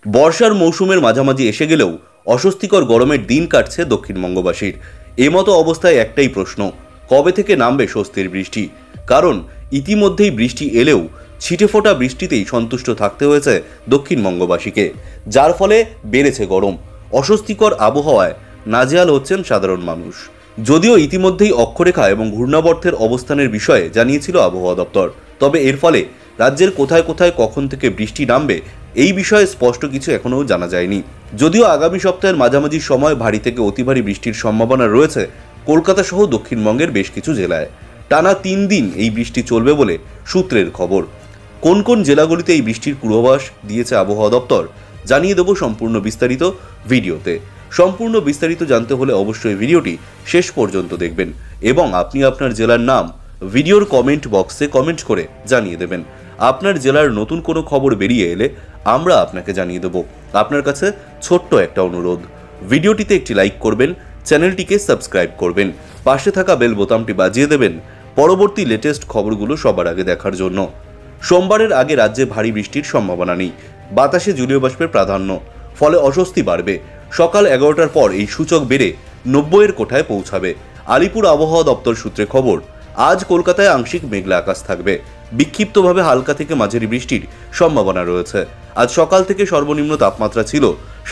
বর্ষার মৌসুমের মাঝামাঝি এসে গেলেও অস্বস্তিকর গরমের দিন কাটছে দক্ষিণবঙ্গবাসীর। এমতো অবস্থায় একটাই প্রশ্ন, কবে থেকে নামবে স্বস্তির বৃষ্টি? কারণ ইতিমধ্যেই বৃষ্টি এলেও ছিটেফোঁটা বৃষ্টিতেই সন্তুষ্ট থাকতে হয়েছে দক্ষিণবঙ্গবাসীকে, যার ফলে বেড়েছে গরম। অস্বস্তিকর আবহাওয়ায় নাজেহাল হচ্ছেন সাধারণ মানুষ। যদিও ইতিমধ্যেই অক্ষরেখা এবং ঘূর্ণাবর্তের অবস্থানের বিষয়ে জানিয়েছিল আবহাওয়া দপ্তর, তবে এর ফলে রাজ্যের কোথায় কোথায় কখন থেকে বৃষ্টি নামবে এই বিষয়ে স্পষ্ট কিছু এখনও জানা যায়নি। যদিও আগামী সপ্তাহের মাঝামাঝি সময় ভারী থেকে অতি ভারী বৃষ্টির সম্ভাবনা রয়েছে কলকাতা সহ দক্ষিণবঙ্গের বেশ কিছু জেলায়। টানা 3 দিন এই বৃষ্টি চলবে বলে সূত্রের খবর। কোন কোন জেলাগুলিতে এই বৃষ্টির পূর্বাভাস দিয়েছে আবহাওয়া দপ্তর জানিয়ে দেব সম্পূর্ণ বিস্তারিত ভিডিওতে। সম্পূর্ণ বিস্তারিত জানতে হলে অবশ্যই ভিডিওটি শেষ পর্যন্ত দেখবেন এবং আপনি আপনার জেলার নাম ভিডিওর কমেন্ট বক্সে কমেন্ট করে জানিয়ে দেবেন। আপনার জেলার নতুন কোনো খবর বেরিয়ে এলে আমরা আপনাকে জানিয়ে দেব। আপনার কাছে ছোট্ট একটা অনুরোধ, ভিডিওটিতে একটি লাইক করবেন, চ্যানেলটিকে সাবস্ক্রাইব করবেন, পাশে থাকা বেল বোতামটি বাজিয়ে দেবেন পরবর্তী লেটেস্ট খবরগুলো সবার আগে দেখার জন্য। সোমবারের আগে রাজ্যে ভারী বৃষ্টির সম্ভাবনা নেই। বাতাসে জলীয় বাষ্পের প্রাধান্য, ফলে অস্বস্তি বাড়বে। সকাল 11টার পর এই সূচক বেড়ে 90-এর কোঠায় পৌঁছাবে। আলিপুর আবহাওয়া দপ্তর সূত্রে খবর, আজ কলকাতায় আংশিক মেঘলা আকাশ থাকবে। বিক্ষিপ্তভাবে হালকা থেকে মাঝারি বৃষ্টির সম্ভাবনা রয়েছে। আজ সকাল থেকে সর্বনিম্ন তাপমাত্রা ছিল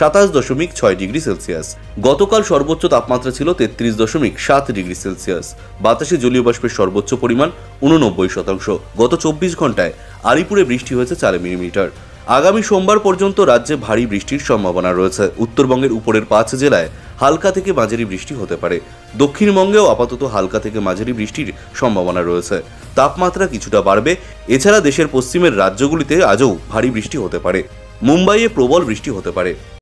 27.6 ডিগ্রি সেলসিয়াস। গতকাল সর্বোচ্চ তাপমাত্রা ছিল 33.7 ডিগ্রি সেলসিয়াস। বাতাসে জলীয় বাষ্পের সর্বোচ্চ পরিমাণ 89%। গত 24 ঘন্টায় আলিপুরে বৃষ্টি হয়েছে 4 মিলিমিটার। আগামী সোমবার পর্যন্ত রাজ্যে ভারী বৃষ্টির সম্ভাবনা রয়েছে। উত্তরবঙ্গের উপরের 5 জেলায় হালকা থেকে মাঝারি বৃষ্টি হতে পারে। দক্ষিণবঙ্গেও আপাতত হালকা থেকে মাঝারি বৃষ্টির সম্ভাবনা রয়েছে। তাপমাত্রা কিছুটা বাড়বে। এছাড়া দেশের পশ্চিমের রাজ্যগুলিতে আজও ভারী বৃষ্টি হতে পারে। মুম্বাইয়ে প্রবল বৃষ্টি হতে পারে।